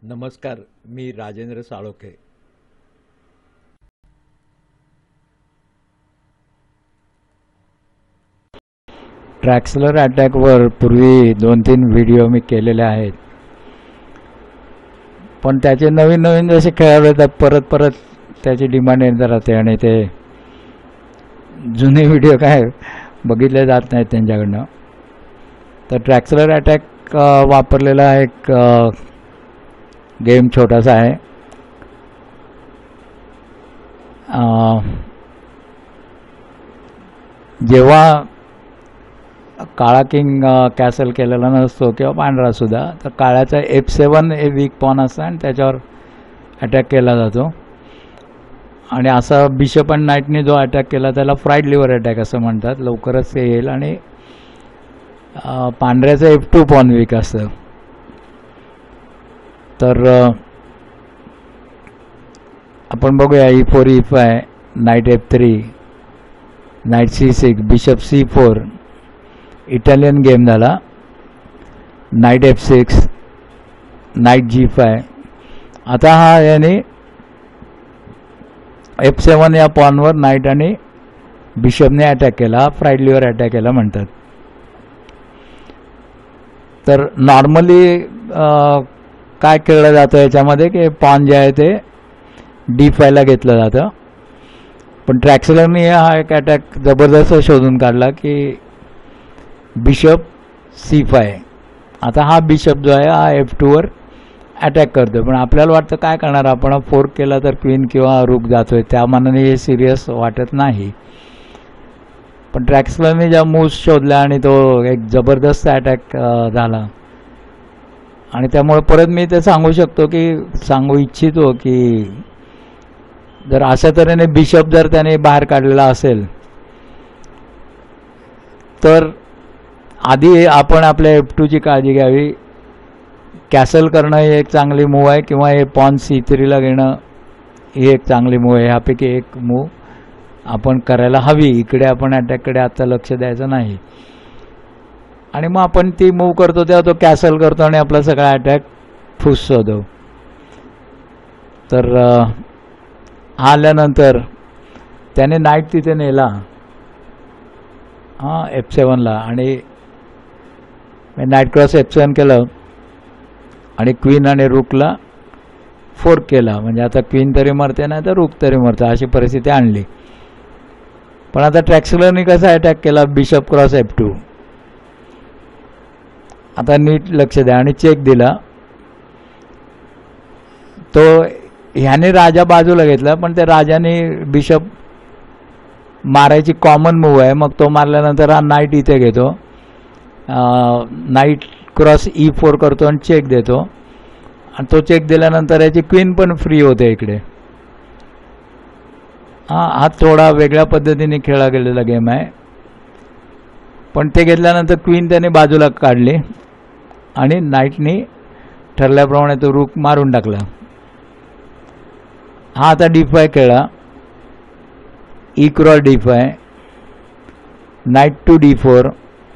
नमस्कार, मी राजेंद्र साळोखे. ट्रॅक्सलर अटॅकवर पूर्वी 2-3 व्हिडिओ मी केलेले आहेत, पण त्याचे नवीन जसे खेळाडू येतात परत त्याची डिमांड येत राहते आणि ते जुने व्हिडिओ काय बघितले जात नाहीत त्यांच्याकडनं. तर ट्रॅक्सलर अटॅक वापरलेला एक गेम छोटासा आहे. जेव्हा काळा किंग कॅसल केलेला नसतो किंवा पांढरा सुद्धा, तर काळ्याचा F7 हे वीक पॉन असतं आणि त्याच्यावर अटॅक केला जातो. आणि असा बिशप अँड नाईटने जो अटॅक केला त्याला फ्राईड लिव्हर अटॅक असं म्हणतात. लवकरच ते येईल. आणि पांढऱ्याचं F2 पॉन वीक असतं. तर आपण बघूया E4 E5, knight F3, knight C6, bishop C4, Italian game झाला. Knight F6, knight G5. आता हा याने F7 या पॉनवर नाईट आणि बिशपने अटॅक केला, फ्राईड लिव्हर अटॅक केला म्हणतात. तर नॉर्मली काय खेळलं जातं याच्यामध्ये की पॉन जे आहे ते D5 ला घेतलं जातं. पण ट्रॅक्सलरने हा एक अटॅक जबरदस्त शोधून काढला की बिशप C5. आता हा बिशप जो आहे हा F2 वर अटॅक करतो. पण आपल्याला वाटतं काय करणार आपण, फोर्क केला तर क्वीन किंवा रूक जातोय, त्या मानाने हे सिरियस वाटत नाही. पण ट्रॅक्सलरने ज्या मूव्स शोधल्या आणि तो एक जबरदस्त अटॅक झाला. आणि त्यामुळे परत मी ते सांगू इच्छितो की जर अशा तऱ्हेने बिशप जर त्याने बाहेर काढलेला असेल तर आधी आपण आपल्या F2 ची काळजी घ्यावी. कॅसल करणं ही एक चांगली मूव आहे किंवा हे पॉन C3 ला घेणं ही एक चांगली मूव आहे. ह्यापैकी एक मूव आपण करायला हवी. इकडे आपण अटॅककडे आता लक्ष द्यायचं नाही. आणि मग आपण ती मूव करतो तेव्हा तो कॅसल करतो आणि आपला सगळा अटॅक फुस होतो. तर आल्यानंतर त्याने नाईट तिथे नेला F7 ला आणि नाईट क्रॉस F7 केलं आणि क्वीन आणि रूकला फोर्क केला. म्हणजे आता क्वीन तरी मरते नाही तर रूक तरी मरतं अशी परिस्थिती आणली. पण आता ट्रॅक्सलरने कसा अटॅक केला, बिशप क्रॉस F2. आता नीट लक्ष द्या आणि चेक दिला. तो ह्याने राजा बाजूला घेतला, पण त्या राजाने बिशप मारायची कॉमन मूव आहे. मग तो मारल्यानंतर हा नाईट इथे घेतो, नाईट क्रॉस E4 करतो आणि चेक देतो. आणि तो चेक दिल्यानंतर याची क्वीन पण फ्री होते इकडे. हा थोडा वेगळ्या पद्धतीने खेळला गेलेला गेम आहे. पण ते घेतल्यानंतर क्वीन त्याने बाजूला काढली आणि नाईटनी ठरल्याप्रमाणे तो रूक मारून टाकला. हा आता D5 खेळला, E cross D5, knight to D4,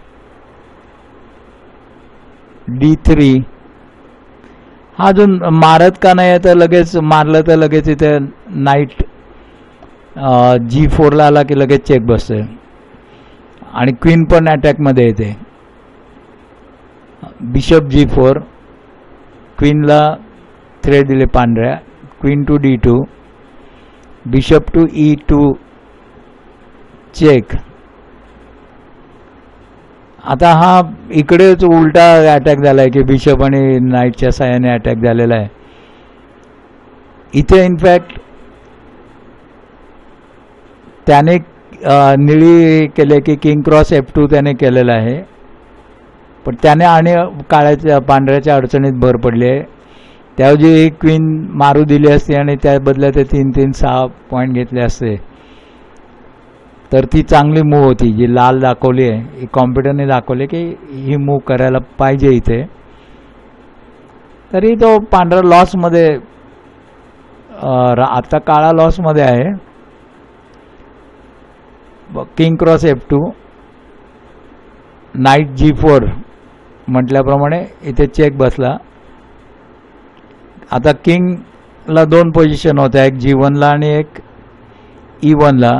D3. हा अजून मारत का नाही तर लगेच मारलं तर लगेच इथे नाईट G4 ला आला की लगेच चेक बसते आणि क्वीन पण अटॅकमध्ये येते. बिशप G4, क्वीनला थ्रेड दिले पांढऱ्या, queen to D2, bishop to E2 check. आता हा इकडेच उलटा अटॅक झाला आहे की बिशप आणि नाईटच्या साहाय्याने अटॅक झालेला आहे. इथे इनफॅक्ट त्याने निळी केले की किंग क्रॉस F2 त्याने केलेला आहे. पण त्याने आणि पांढऱ्याच्या अडचणीत भर पडली आहे. त्याऐवजी क्वीन मारू दिली असती आणि त्या बदल्यात ते 3-3-6 पॉईंट घेतले असते तर ती चांगली मूव होती. जी लाल दाखवली आहे, कॉम्प्युटरने दाखवले की ही मूव करायला पाहिजे इथे. तरी तो पांढरा लॉसमध्ये, आता काळा लॉसमध्ये आहे. King cross F2, night G4 म्हटल्याप्रमाणे इथे चेक बसला. आता किंगला 2 पोझिशन होत्या, एक G1ला आणि एक E1ला.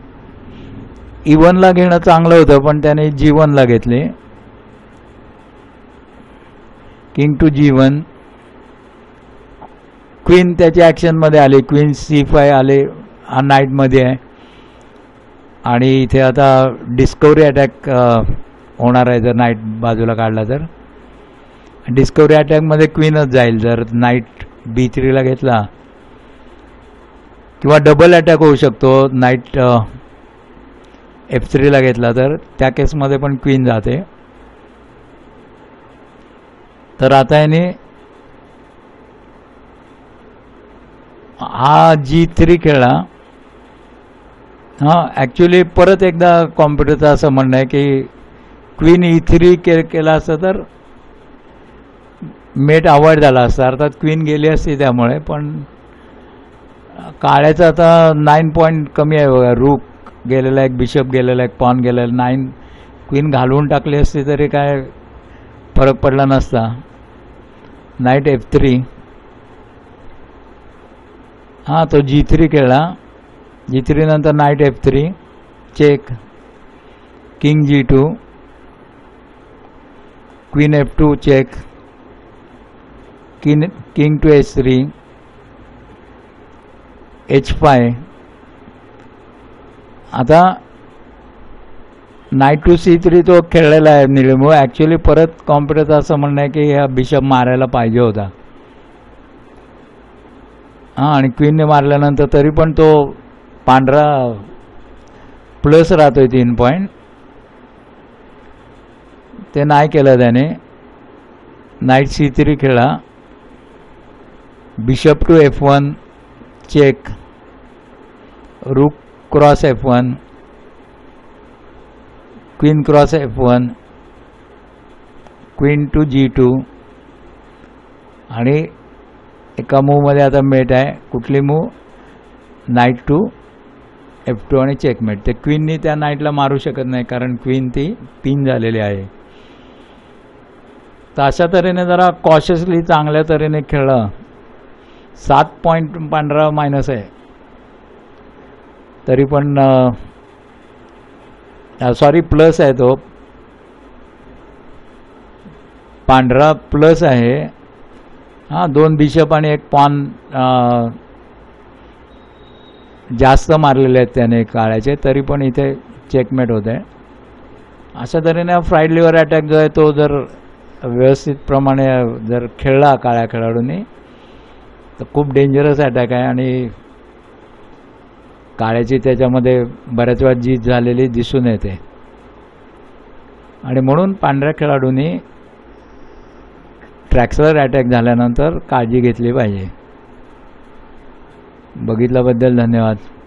E1ला घेणं चांगलं होतं, पण त्याने G1ला घेतले. King to G1. क्वीन त्याच्या ॲक्शनमध्ये आली, क्वीन C5 आले, हा नाईटमध्ये आहे. आणि इथे आता डिस्कवरी अटॅक होणार आहे जर नाईट बाजूला काढला तर. डिस्कवरी अटॅकमध्ये क्वीनच जाईल जर नाईट B3ला घेतला, किंवा डबल अटॅक होऊ शकतो नाईट F3ला घेतला तर, त्या केसमध्ये पण क्वीन जाते. तर आता याने हा G3 खेळला. हां, ॲक्च्युली परत एकदा कॉम्प्युटरचं असं म्हणणं आहे की क्वीन E3 केला असतं तर मेट अवॉइड झाला असता, अर्थात क्वीन गेली असती त्यामुळे. पण काळ्याचं आता 9 पॉईंट कमी आहे बघा. रूक गेलेला, एक बिशप गेलेला, एक पॉन गेलेला, 9. क्वीन घालवून टाकली असती तरी काय फरक पडला नसता. Night F3. हां, तो G3 खेळला. G3 नंतर knight F3 check, king G2, queen F2 check, king to H3, H5. आता नाईट टू C3 तो खेळलेला आहे निळमुळे. ॲक्च्युली परत कॉम्प्युटरचं असं म्हणणं आहे की हा बिशप मारायला पाहिजे होता. हां, आणि क्वीनने मारल्यानंतर तरी पण तो पांढरा प्लस राहतोय 3 पॉईंट. ते नाही केलं त्याने. नाईट C3 खेळा, bishop to F1 check, rook cross F1, queen cross F1, queen to G2. आणि एका मूवमध्ये आता मेट आहे. कुठली मूव? नाईट टू F2 आणि चेकमेट. ते क्वीननी त्या नाईटला मारू शकत नाही कारण क्वीन ती पिन झालेली आहे. तर अशा तऱ्हेने जरा कॉशियसली चांगल्या तऱ्हेने खेळलं. 7 पॉईंट पांढरा मायनस आहे, तरी पण सॉरी प्लस आहे. तो पांढरा प्लस आहे. हां, 2 बिशप आणि एक पॉन जास्त मारलेले आहेत त्याने काळ्याचे, तरी पण इथे चेकमेट होत आहे. अशा तऱ्हेने फ्राईड लिव्हर अटॅक जो आहे तो जर व्यवस्थितप्रमाणे जर खेळला काळ्या खेळाडूंनी तर खूप डेंजरस अटॅक आहे. आणि काळ्याची त्याच्यामध्ये बऱ्याच वेळा जीत झालेली दिसून येते. आणि म्हणून पांढऱ्या खेळाडूंनी ट्रॅक्सलर अटॅक झाल्यानंतर काळजी घेतली पाहिजे. बघितल्याबद्दल धन्यवाद.